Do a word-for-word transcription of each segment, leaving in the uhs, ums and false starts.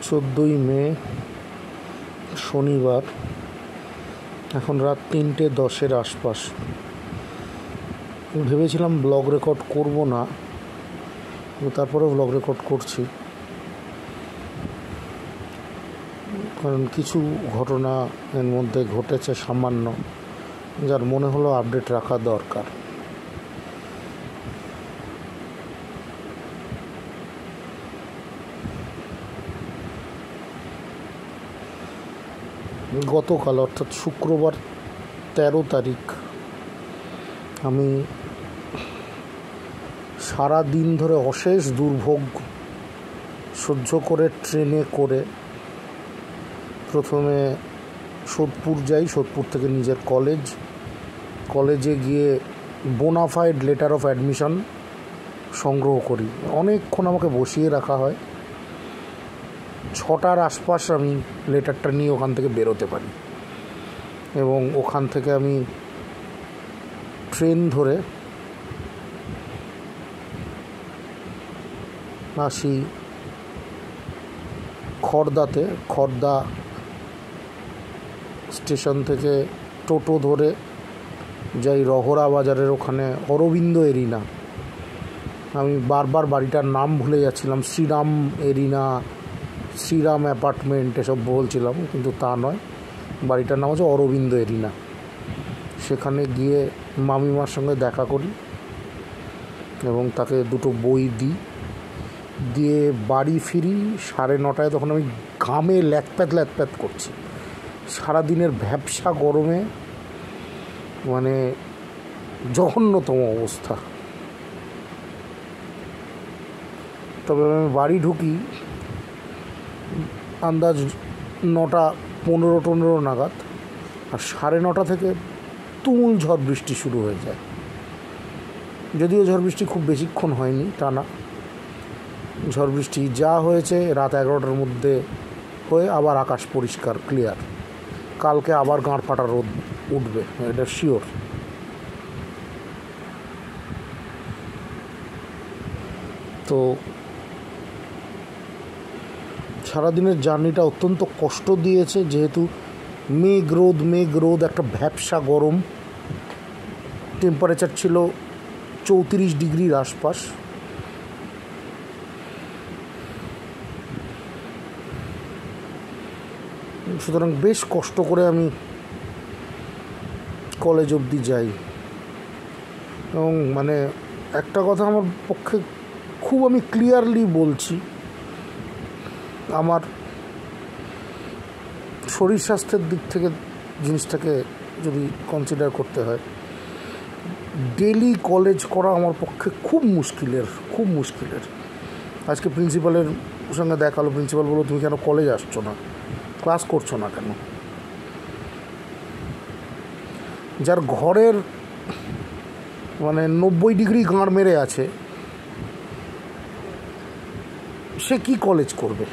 চোদ্দোই মে শনিবার, এখন রাত তিনটে দশের আশপাশ। ভেবেছিলাম ব্লগ রেকর্ড করব না, তারপরেও ব্লগ রেকর্ড করছি, কারণ কিছু ঘটনা এর মধ্যে ঘটেছে সামান্য, যার মনে হলো আপডেট রাখা দরকার। গতকাল অর্থাৎ শুক্রবার তেরো তারিখ আমি সারা দিন ধরে অশেষ দুর্ভোগ সহ্য করে ট্রেনে করে প্রথমে সোদপুর যাই, সোদপুর থেকে নিজের কলেজ কলেজে গিয়ে বোনাফাইড লেটার অফ অ্যাডমিশন সংগ্রহ করি। অনেকক্ষণ আমাকে বসিয়ে রাখা হয়, ছটার আশপাশ আমি লেটারটা নিয়ে ওখান থেকে বেরোতে পারি এবং ওখান থেকে আমি ট্রেন ধরে আসি খড়দাতে। খড়দা স্টেশন থেকে টোটো ধরে যাই রহরা বাজারের ওখানে অরবিন্দ এরিনা। আমি বারবার বাড়িটার নাম ভুলে যাচ্ছিলাম, শ্রীরাম এরিনা, শ্রীরাম অ্যাপার্টমেন্ট এসব বলছিলাম, কিন্তু তা নয়, বাড়িটার নাম হচ্ছে অরবিন্দ এরিনা। সেখানে গিয়ে মামিমার সঙ্গে দেখা করি এবং তাকে দুটো বই দিই, দিয়ে বাড়ি ফিরি সাড়ে নটায়। তখন আমি ঘামে ল্যাথপ্যাথ ল্যাথপ্যাথ করছি, সারাদিনের ভ্যাপসা গরমে, মানে জঘন্যতম অবস্থা। তবে আমি বাড়ি ঢুকি আন্দাজ নটা পনেরো পনেরো নাগাদ, আর সাড়ে নটা থেকে তুমুল ঝড় বৃষ্টি শুরু হয়ে যায়। যদিও ঝড় বৃষ্টি খুব বেশিক্ষণ হয়নি, টানা ঝড় বৃষ্টি যা হয়েছে রাত এগারোটার মধ্যে হয়ে আবার আকাশ পরিষ্কার ক্লিয়ার। কালকে আবার গাঁড় ফাটা রোদ উঠবে, এটা শিওর। তো সারাদিনের জার্নিটা অত্যন্ত কষ্ট দিয়েছে, যেহেতু মেঘ রোদ মেঘ রোদ একটা ভ্যাপসা গরম। টেম্পারেচার ছিল চৌত্রিশ ডিগ্রির আশপাশ। সুতরাং বেশ কষ্ট করে আমি কলেজ অবধি যাই এবং মানে একটা কথা আমার পক্ষে খুব, আমি ক্লিয়ারলি বলছি, আমার শরীর স্বাস্থ্যের দিক থেকে জিনিসটাকে যদি কনসিডার করতে হয়, ডেলি কলেজ করা আমার পক্ষে খুব মুশকিলের, খুব মুশকিলের। আজকে প্রিন্সিপালের সঙ্গে দেখা হলো, প্রিন্সিপাল বললো তুমি কেন কলেজ আসছো না, ক্লাস করছো না কেন? যার ঘরের মানে নব্বই ডিগ্রি গাঁড় মেরে আছে, সে কি কলেজ করবে?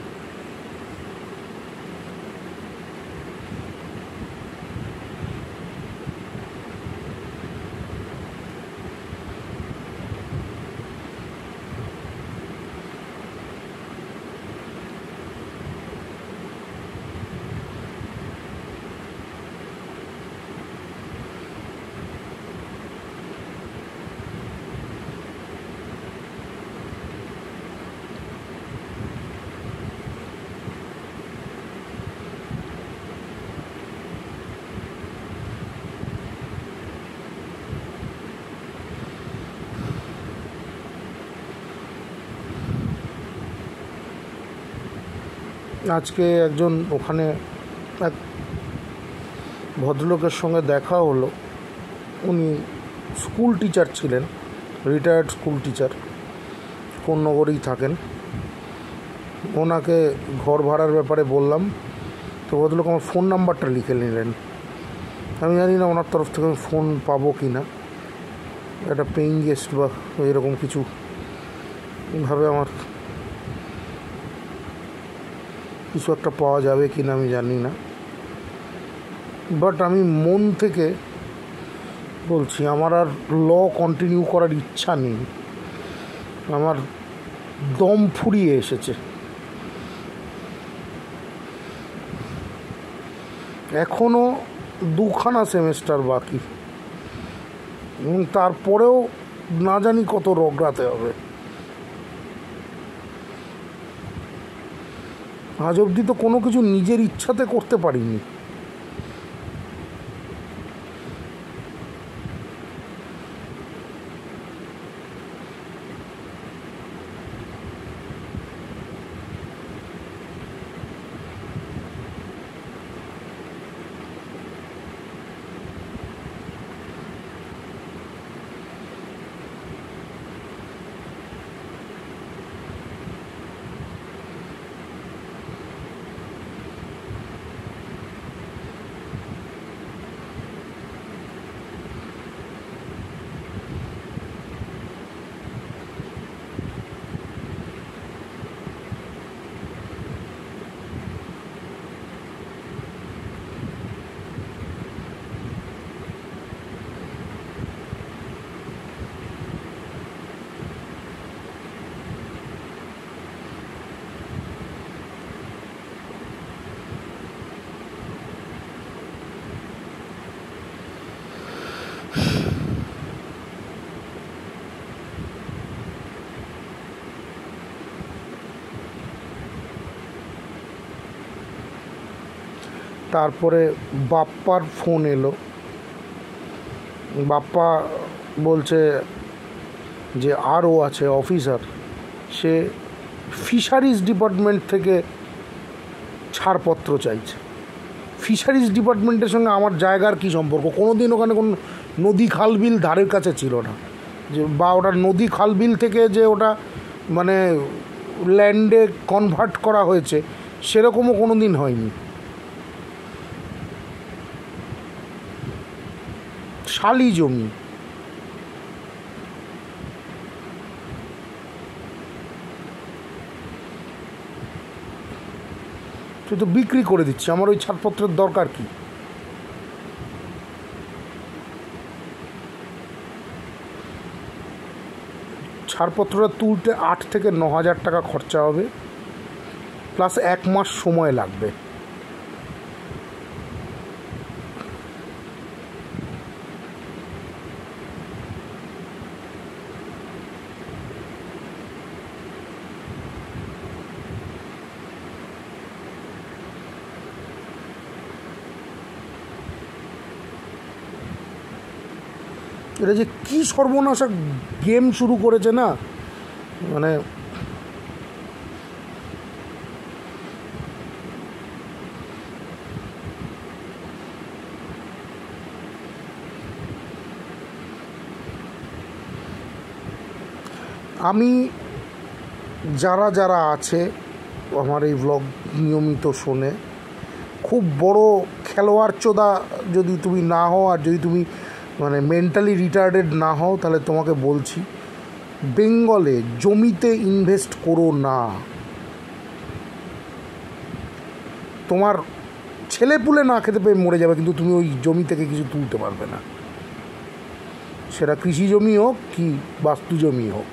আজকে একজন ওখানে এক ভদ্রলোকের সঙ্গে দেখা হলো। উনি স্কুল টিচার ছিলেন, রিটায়ার্ড স্কুল টিচার, কোন নগরেই থাকেন। ওনাকে ঘর ভাড়ার ব্যাপারে বললাম, তো ভদ্রলোক আমার ফোন নাম্বারটা লিখে নিলেন। আমি জানি না ওনার তরফ থেকে আমি ফোন পাবো কি না, একটা পেইং গেস্ট বা এরকম কিছু ভাবে আমার কিছু একটা পাওয়া যাবে কি না আমি জানি না, বাট আমি মন থেকে বলছি আমার আর ল কন্টিনিউ করার ইচ্ছা নেই। আমার দম ফুরিয়ে এসেছে। এখনও দুখানা সেমেস্টার বাকি, এবং তারপরেও না জানি কত রগড়াতে হবে। আজ অবধি তো কোনো কিছু নিজের ইচ্ছাতে করতে পারিনি। তারপরে বাপ্পার ফোন এলো। বাপ্পা বলছে যে আরও আছে অফিসার, সে ফিশারিজ ডিপার্টমেন্ট থেকে ছাড়পত্র চাইছে। ফিশারিজ ডিপার্টমেন্টের সঙ্গে আমার জায়গার কী সম্পর্ক? কোনো দিন ওখানে কোনো নদী খাল বিল ধারের কাছে ছিল না, যে বা ওটা নদী খাল বিল থেকে যে ওটা মানে ল্যান্ডে কনভার্ট করা হয়েছে সেরকমও কোনো দিন হয়নি। শালি জমি। তুই তো বিক্রি করে দিচ্ছি, আমার ওই ছাড়পত্রের দরকার কি? ছাড়পত্রটা তুলতে আট থেকে ন হাজার টাকা খরচা হবে, প্লাস এক মাস সময় লাগবে। এটা যে কী সর্বনাশা গেম শুরু করেছে না, মানে আমি যারা যারা আছে আমার এই ব্লগ নিয়মিত শোনে, খুব বড় খেলোয়াড় চোদা যদি তুমি না হও, আর যদি তুমি মানে মেন্টালি রিটার্ডেড না হও, তাহলে তোমাকে বলছি বেঙ্গলে জমিতে ইনভেস্ট করো না। তোমার ছেলে পুলে না খেতে পেয়ে মরে যাবে, কিন্তু তুমি ওই জমি থেকে কিছু তুলতে পারবে না, সেটা কৃষি জমি হোক কি বাস্তু জমি হোক।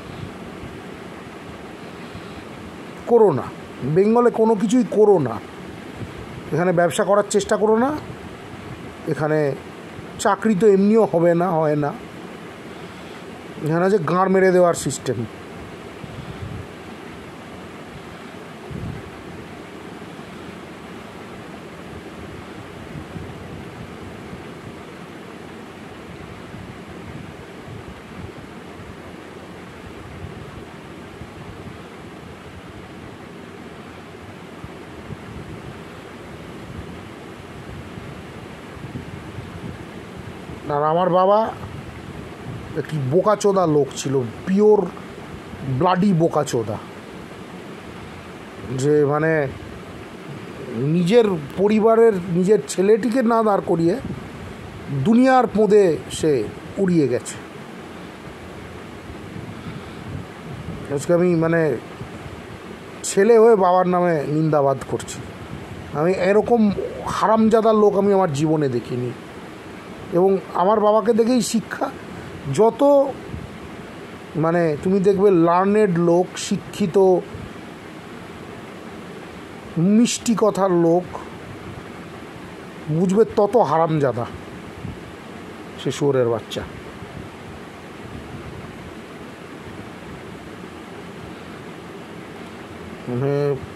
করো না, বেঙ্গলে কোনো কিছুই করো না। এখানে ব্যবসা করার চেষ্টা করো না, এখানে চাকরি তো এমনিও হবে না, হয় না। এখানে যে গাঁড় মেরে দেওয়ার সিস্টেম। আর আমার বাবা কি বোকাচোদা লোক ছিল, পিওর ব্লাডি বোকাচোদা, যে মানে নিজের পরিবারের নিজের ছেলেটিকে না দাঁড় করিয়ে দুনিয়ার পোঁদে সে উড়িয়ে গেছে। আজকে আমি মানে ছেলে হয়ে বাবার নামে নিন্দাবাদ করছি। আমি এরকম হারামজাদা লোক আমি আমার জীবনে দেখিনি, এবং আমার বাবাকে দেখেই শিক্ষা। যত মানে তুমি দেখবে লার্নেড লোক, শিক্ষিত মিষ্টি কথার লোক, বুঝবে তত হারামজাদা সে শুয়োরের বাচ্চা। মানে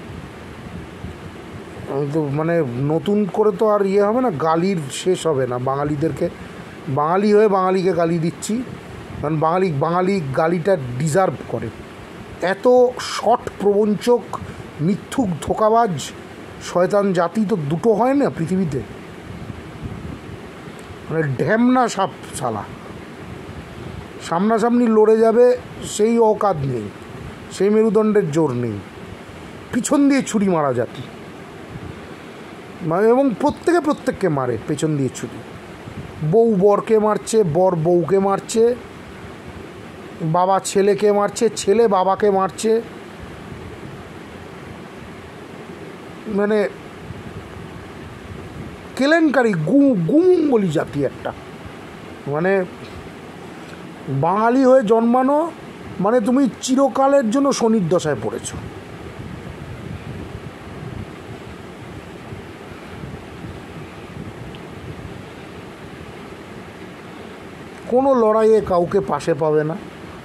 আমি তো মানে নতুন করে তো আর ইয়ে হবে না, গালির শেষ হবে না। বাঙালিদেরকে বাঙালি হয়ে বাঙালিকে গালি দিচ্ছি, কারণ বাঙালি বাঙালি গালিটা ডিজার্ভ করে। এত শট প্রবঞ্চক, মিথ্যুক, ধোঁকাবাজ, শয়তান জাতি তো দুটো হয় না পৃথিবীতে। মানে ঢ্যামনা সাপ শালা, সামনাসামনি লড়ে যাবে সেই অকাত নেই, সেই মেরুদণ্ডের জোর নেই, পিছন দিয়ে ছুরি মারা জাতি। এবং প্রত্যেকে প্রত্যেককে মারে পেছন দিয়ে ছুরি। বউ বরকে মারছে, বর বউকে মারছে, বাবা ছেলেকে মারছে, ছেলে বাবাকে মারছে। মানে কেলেঙ্কারি, গু গুম বলি জাতি একটা। মানে বাঙালি হয়ে জন্মানো মানে তুমি চিরকালের জন্য শনির দশায় পড়েছ। কোনো লড়াইয়ে কাউকে পাশে পাবে না।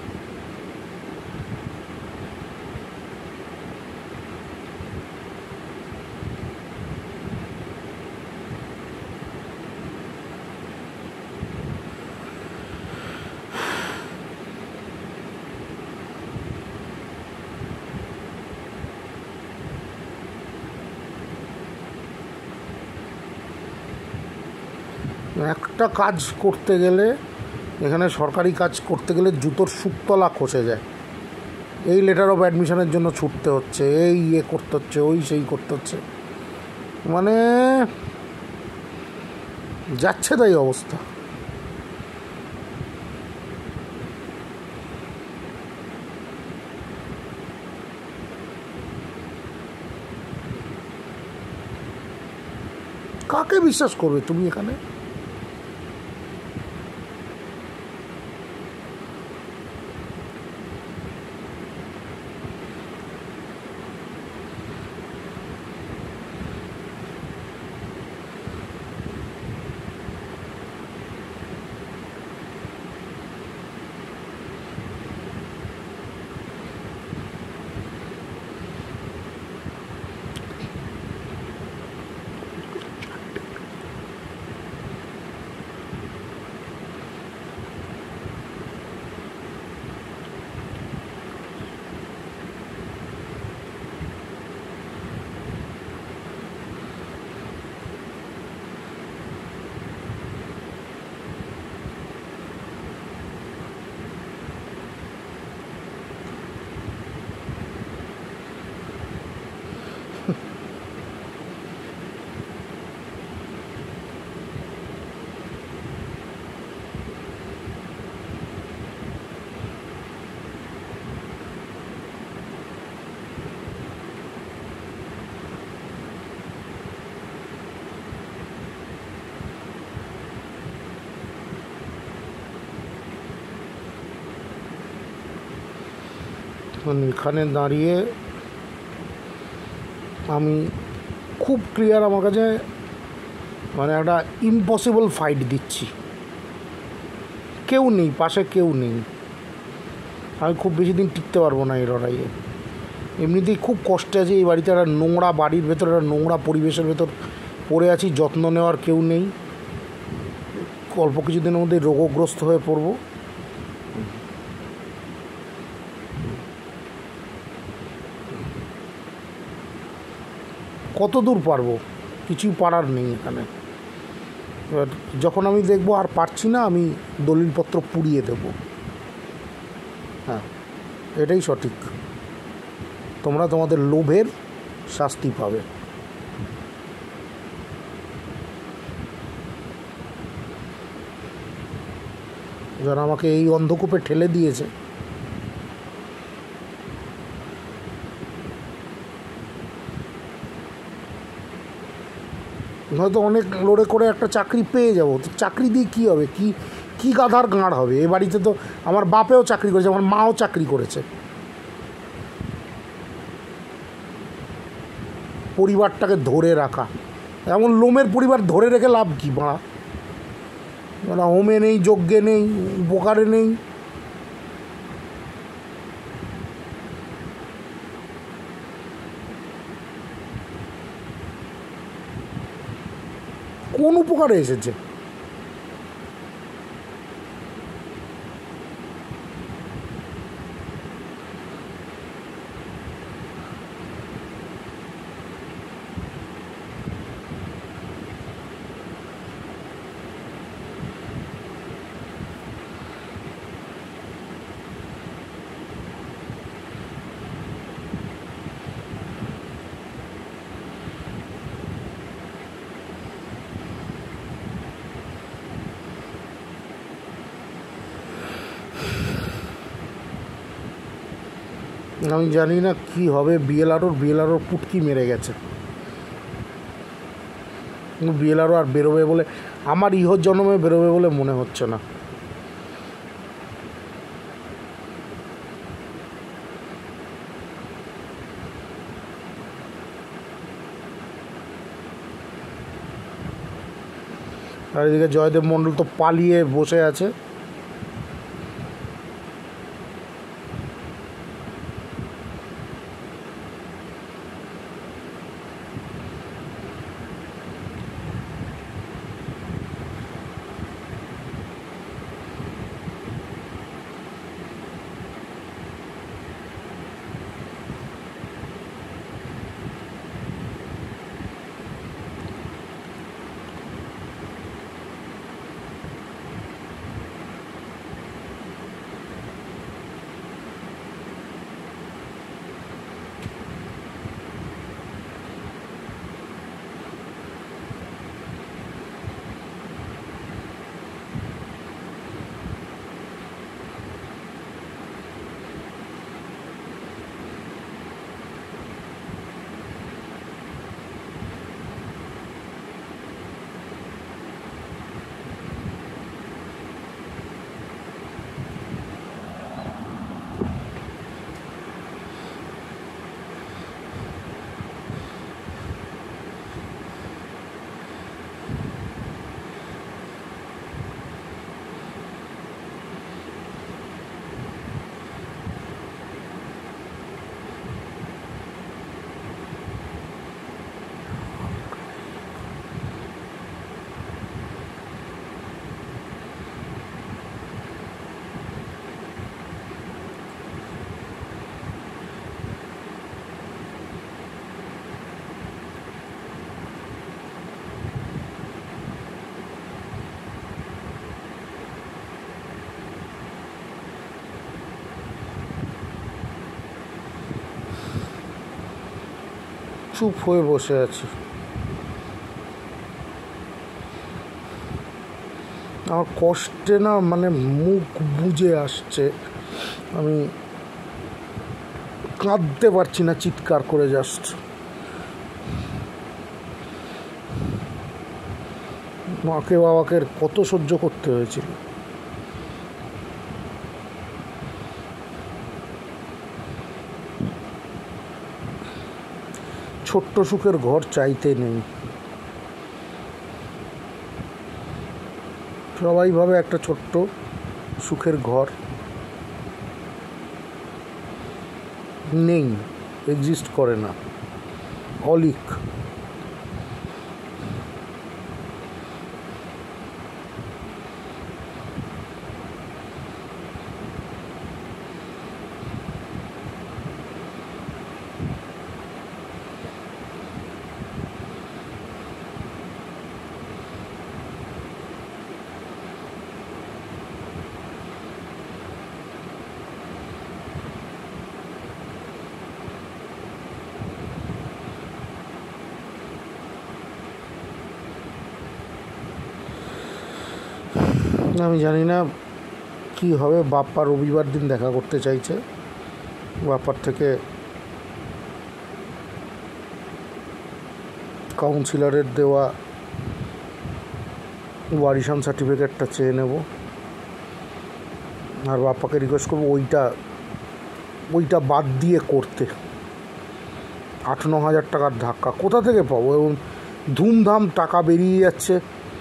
একটা কাজ করতে গেলে, এখানে সরকারি কাজ করতে গেলে জুতোর সুতলা খসে যায়। এই লেটার অফ অ্যাডমিশনের জন্য ছুটতে হচ্ছে, এই ইয়ে করতে হচ্ছে, ওই সেই করতে হচ্ছে, মানে যাচ্ছে তাই অবস্থা। কাকে বিশ্বাস করবে তুমি এখানে? এখানে দাঁড়িয়ে আমি খুব ক্লিয়ার, আমার কাছে মানে একটা ইম্পসিবল ফাইট দিচ্ছি। কেউ নেই পাশে, কেউ নেই। আমি খুব বেশি দিন টিকতে পারবো না এই লড়াইয়ে। এমনিতেই খুব কষ্টে আছে এই বাড়িতে, একটা নোংরা বাড়ির ভেতর, একটা নোংরা পরিবেশের ভেতর পড়ে আছি। যত্ন নেওয়ার কেউ নেই। অল্প কিছুদিনের মধ্যে রোগগ্রস্ত হয়ে পড়বো। কত দূর পারবো? কিছুই পারার নেই এখানে। এবার যখন আমি দেখবো আর পারছি না, আমি দলিলপত্র পুড়িয়ে দেব। হ্যাঁ, এটাই সঠিক। তোমরা তোমাদের লোভের শাস্তি পাবে। যারা আমাকে এই অন্ধকূপে ঠেলে দিয়েছে, হয়তো অনেক লড়ে করে একটা চাকরি পেয়ে যাবো। তো চাকরি দিয়ে কী হবে? কি কি গাধার গাঁড় হবে? এ বাড়িতে তো আমার বাপেও চাকরি করেছে, আমার মাও চাকরি করেছে। পরিবারটাকে ধরে রাখা, এমন লোমের পরিবার ধরে রেখে লাভ কি বাড়া? মানে হোমে নেই, যজ্ঞে নেই, উপকারে নেই। কোন উপকারে এসেছে? আমি জানি না কি হবে। বিএলআরওর বিএলআরওর পুটকি মেরে গেছে। বিএলআরও আর বেরোবে বলে, আমার ইহর জন্মে বেরোবে বলে মনে হচ্ছে না। আর এদিকে জয়দেব মণ্ডল তো পালিয়ে বসে আছে। চুপ হয়ে বসে আছি। আমার কষ্টে না মানে মুখ বুজে আসছে, আমি কাঁদতে পারছি না, চিৎকার করে জাস্ট। মাকে বাবাকে কত সহ্য করতে হয়েছিল। ছোট্ট সুখের ঘর চাইতে নেই, সবাই ভাবে একটা ছোট্ট সুখের ঘর নেই, এক্সিস্ট করে না, অলিক। আমি জানি না কি হবে। বাপ্পা রবিবার দিন দেখা করতে চাইছে। বাপ্পার থেকে কাউন্সিলরের দেওয়া ওয়ারিশান সার্টিফিকেটটা চেয়ে নেব, আর বাপ্পাকে রিকোয়েস্ট করবো ওইটা ওইটা বাদ দিয়ে করতে। আট ন হাজার টাকার ধাক্কা কোথা থেকে পাবো? এবং ধুমধাম টাকা বেরিয়ে যাচ্ছে।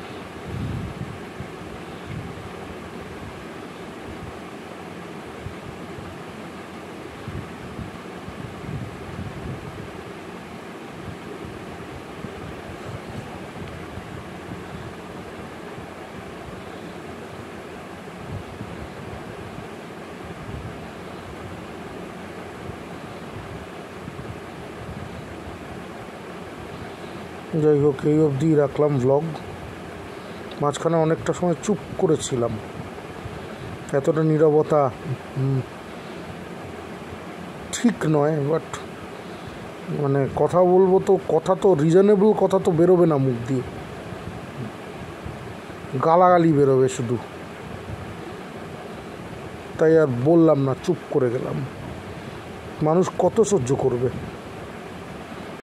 যাই হোক, এই অবধি রাখলাম ব্লগ। মাঝখানে অনেকটা সময় চুপ করেছিলাম, এতটা নীরবতা ঠিক নয়, বাট মানে কথা বলবো তো কথা তো রিজনেবল কথা তো বেরোবে না মুখ দিয়ে, গালাগালি বেরোবে শুধু, তাই আর বললাম না, চুপ করে গেলাম। মানুষ কত সহ্য করবে।